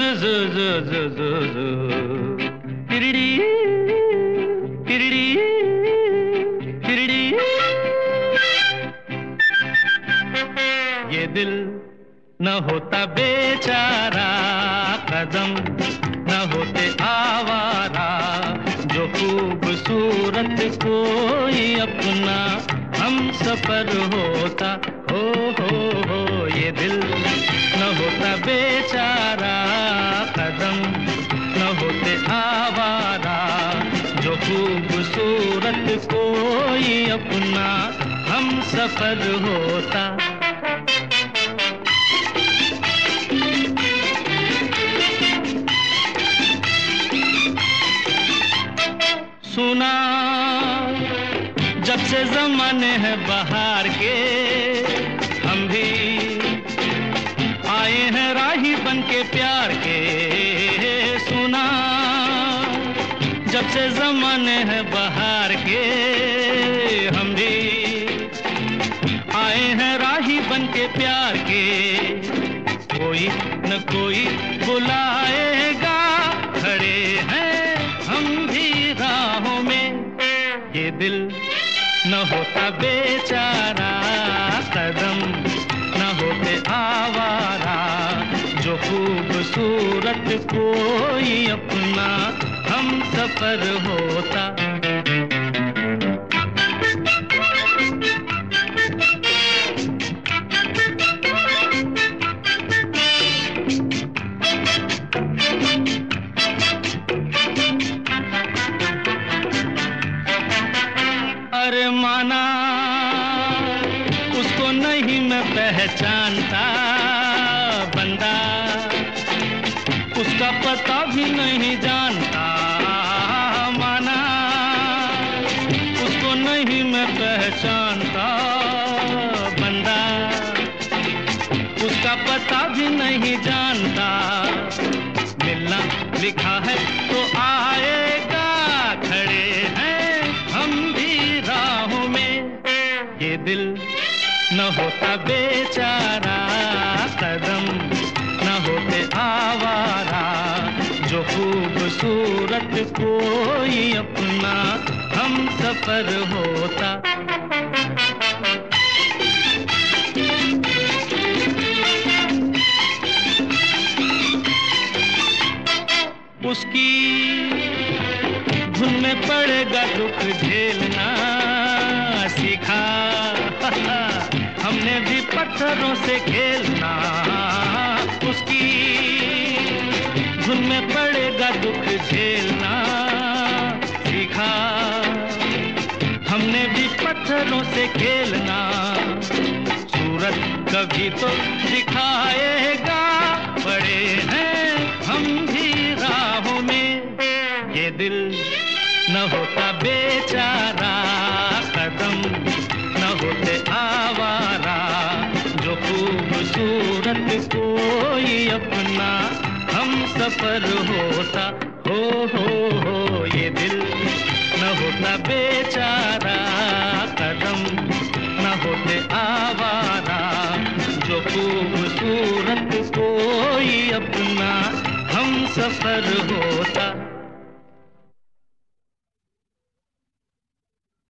जु जु जु जु जु तिरड़ी तिरड़ी तिरड़ी। ये दिल न होता बेचारा, कदम न होते आवारा, जो खूबसूरत कोई अपना हम सफर होता। हो ये दिल न होता बेचारा, कदम न होते आवारा, जो खूबसूरत कोई अपना हम सफर होता। सुना जब से ज़माने हैं बहार के, हम भी आए हैं राही बन के प्यार के। सुना जब से ज़माने हैं बहार के, हम भी आए हैं राही बन के प्यार के। कोई न कोई बुलाएगा, खड़े हैं हम भी राहों में। ये दिल न होता बेचारा, कदम न होते आवारा, जो खूबसूरत कोई अपना हम सफर होता। अरे माना उसको नहीं मैं पहचानता, बंदा उसका पता भी नहीं जानता। माना उसको नहीं मैं पहचानता, बंदा उसका पता भी नहीं जानता। मिलना लिखा है तो आएगा, खड़े हैं हम भी राहों में। ये दिल न होता बेचारा, कदम न होते आवारा, जो खूबसूरत कोई अपना हम सफर होता। उसकी धुन में पड़ेगा दुख झेलना सीखा, हमने भी पत्थरों से खेलना। उसकी धुन में पड़ेगा दुख झेलना सीखा, हमने भी पत्थरों से खेलना। सूरत कभी तो दिखाएगा, पड़े हैं हम भी राहों में। ये दिल न होता बेचारा, कदम न होते आवारा, जो खूबसूरत कोई अपना हम सफर होता। हो ये दिल न होता बेचारा, कदम न होते आवारा, जो खूबसूरत कोई अपना हम सफर होता।